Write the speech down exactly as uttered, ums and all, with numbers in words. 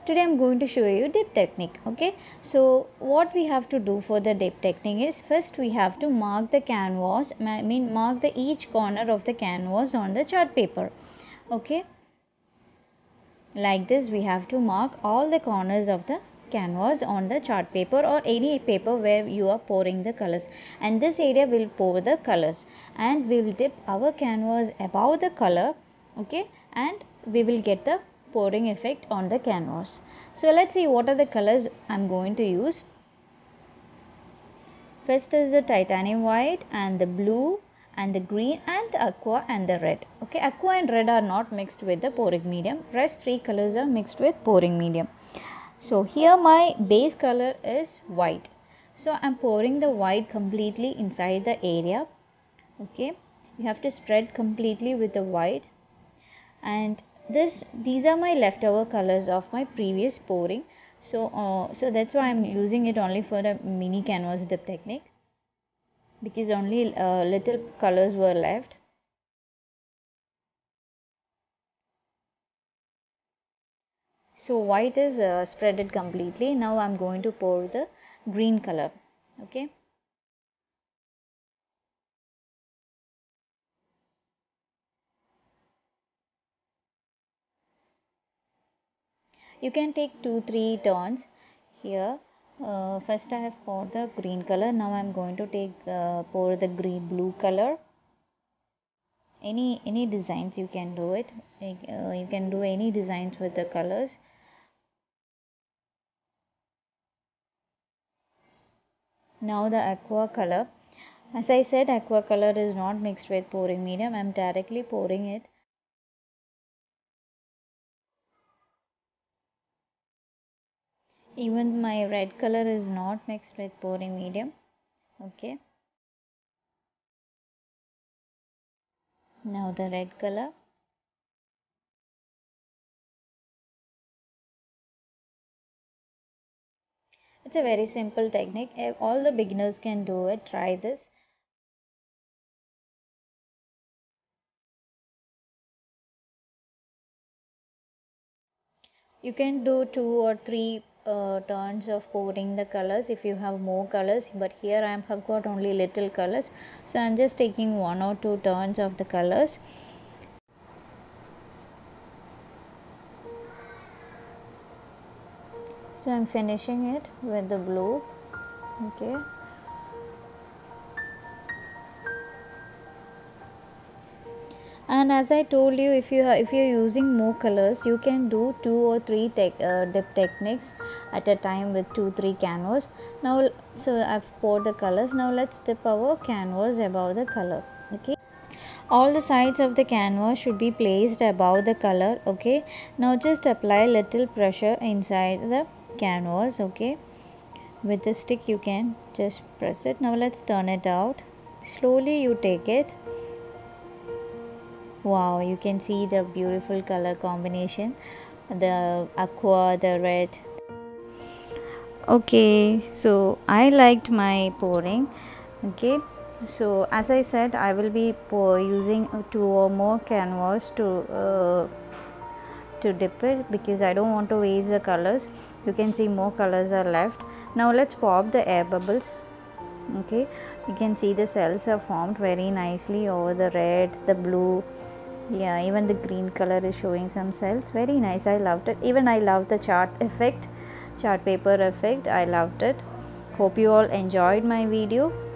Today I'm going to show you dip technique. Okay, so what we have to do for the dip technique is, first we have to mark the canvas, I mean mark the each corner of the canvas on the chart paper. Okay, like this we have to mark all the corners of the canvas on the chart paper or any paper where you are pouring the colors, and this area will pour the colors, and we will dip our canvas above the color. Okay, and we will get the pouring effect on the canvas. So let's see what are the colors I'm going to use. First is the titanium white and the blue and the green and the aqua and the red. Okay, aqua and red are not mixed with the pouring medium. Rest three colors are mixed with pouring medium. So here my base color is white. So I'm pouring the white completely inside the area. Okay, you have to spread completely with the white, and this these are my leftover colors of my previous pouring. So uh, so that's why I'm using it only for a mini canvas dip technique, because only uh, little colors were left. So white is uh, spreaded completely. Now I'm going to pour the green color. Okay, you can take two three turns here. Uh, first I have poured the green color. Now I'm going to take uh, pour the green blue color. any any designs you can do it. Uh, you can do any designs with the colors. Now the aqua color, as I said, aqua color is not mixed with pouring medium. I'm directly pouring it. Even my red color is not mixed with pouring medium. Okay, now the red color. It's a very simple technique. All the beginners can do it. Try this. You can do two or three uh, turns of pouring the colors if you have more colors, but here I have got only little colors, so I'm just taking one or two turns of the colors. So I'm finishing it with the blue. Okay, and as I told you, if you if you're using more colors, you can do two or three te uh, dip techniques at a time with two three canvas. Now, so I've poured the colors. Now let's dip our canvas above the color. Okay, all the sides of the canvas should be placed above the color. Okay, now just apply little pressure inside the canvas. Okay, with the stick you can just press it. Now let's turn it out. Slowly you take it. Wow, you can see the beautiful color combination, the aqua, the red. Okay, so I liked my pouring. Okay, so as I said, I will be pour using two or more canvas to uh, to dip it, because I don't want to waste the colors. You can see more colors are left. Now let's pop the air bubbles. Okay, you can see the cells are formed very nicely over the red, the blue. Yeah, even the green color is showing some cells. Very nice. I loved it. Even I love the chart effect, chart paper effect. I loved it. Hope you all enjoyed my video.